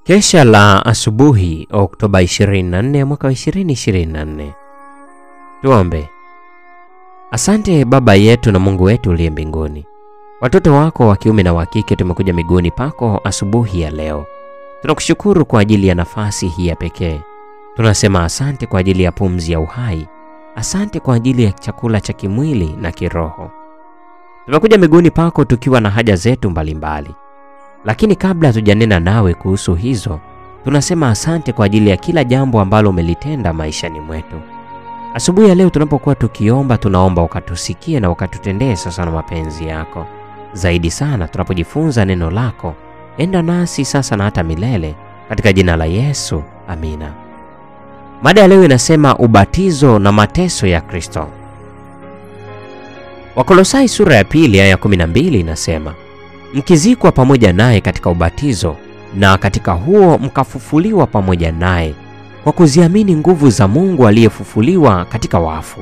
Kesha la asubuhi Oktoba 24 mwaka 2024. Tuombe. Asante Baba yetu na Mungu wetu uliye mbinguni. Watoto wako wa kiume na wa kike tumekuja miguuni pako asubuhi ya leo. Tunakushukuru kwa ajili ya nafasi hii ya pekee. Tunasema asante kwa ajili ya pumzi ya uhai. Asante kwa ajili ya chakula cha kimwili na kiroho. Tumekuja miguuni pako tukiwa na haja zetu mbalimbali. Lakini kabla hatujanena nawe kuhusu hizo, tunasema asante kwa ajili ya kila jambo ambalo umelitenda maishani mwetu. Asubuhi ya leo tunapokuwa tukiomba, tunaomba ukatusikie na ukatutendee sasa na mapenzi yako. Zaidi sana tunapojifunza neno lako, enda nasi sasa na hata milele, katika jina la Yesu, amina. Mada ya leo inasema ubatizo na mateso ya Kristo. Wakolosai sura ya 2 aya 12 inasema, mkizikwa pamoja naye katika ubatizo, na katika huo mkafufuliwa pamoja naye, kwa kuziamini nguvu za Mungu aliyefufuliwa katika wafu.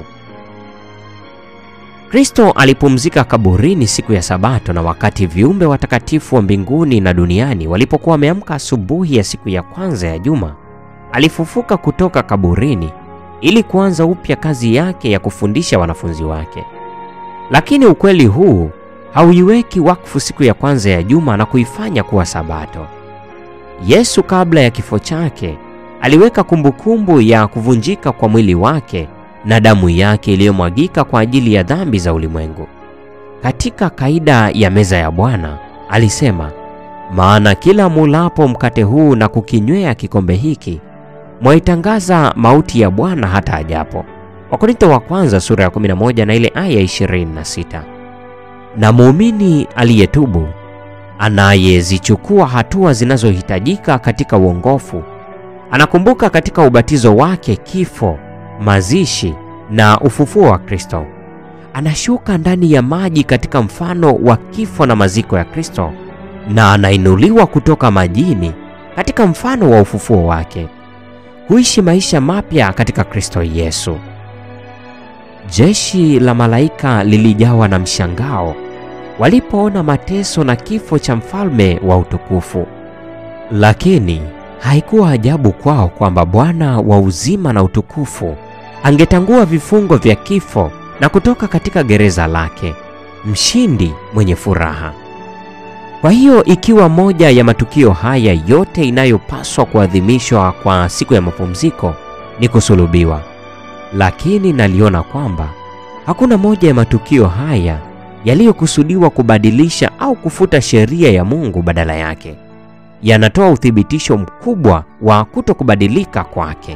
Kristo alipumzika kaburini siku ya Sabato, na wakati viumbe watakatifu wa mbinguni na duniani walipokuwa wameamka asubuhi ya siku ya kwanza ya juma, alifufuka kutoka kaburini ili kuanza upya kazi yake ya kufundisha wanafunzi wake. Lakini ukweli huu hauiweki wakfu siku ya kwanza ya juma na kuifanya kuwa Sabato. Yesu kabla ya kifo chake aliweka kumbukumbu ya kuvunjika kwa mwili wake na damu yake iliyomwagika kwa ajili ya dhambi za ulimwengu. Katika kaida ya meza ya Bwana alisema, maana kila mulapo mkate huu na kukinywea kikombe hiki, mwaitangaza mauti ya Bwana hata ajapo. Wakorintho wa kwanza sura ya 11 na ile aya 26. Na muumini aliyetubu, anayezichukua hatua zinazohitajika katika uongofu, anakumbuka katika ubatizo wake kifo, mazishi na ufufuo wa Kristo. Anashuka ndani ya maji katika mfano wa kifo na maziko ya Kristo, na anainuliwa kutoka majini katika mfano wa ufufuo wake, kuishi maisha mapya katika Kristo Yesu. Jeshi la malaika lilijawa na mshangao walipoona mateso na kifo cha mfalme wa utukufu. Lakini haikuwa ajabu kwao kwamba Bwana wa uzima na utukufu angetangua vifungo vya kifo na kutoka katika gereza lake, mshindi mwenye furaha. Kwa hiyo ikiwa moja ya matukio haya yote inayopaswa kuadhimishwa kwa siku ya mapumziko ni kusulubiwa, lakini naliona kwamba hakuna moja ya matukio haya yaliyokusudiwa kubadilisha au kufuta sheria ya Mungu. Badala yake, yanatoa uthibitisho mkubwa wa kutokubadilika kwake.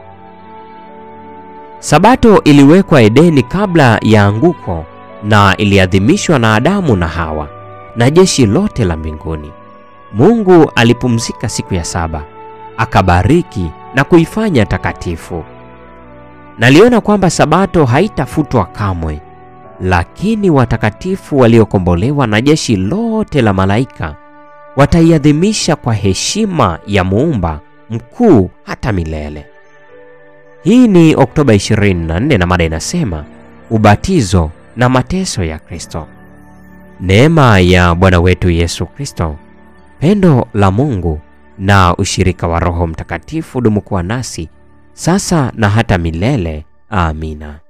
Sabato iliwekwa Edeni kabla ya anguko na iliadhimishwa na Adamu na Hawa na jeshi lote la mbinguni. Mungu alipumzika siku ya saba, akabariki na kuifanya takatifu. Naliona kwamba Sabato haitafutwa kamwe, lakini watakatifu waliokombolewa na jeshi lote la malaika wataiadhimisha kwa heshima ya Muumba mkuu hata milele. Hii ni Oktoba 24 na mada inasema ubatizo na mateso ya Kristo. Neema ya Bwana wetu Yesu Kristo, pendo la Mungu na ushirika wa Roho Mtakatifu dumu kuwa nasi sasa na hata milele. Amina.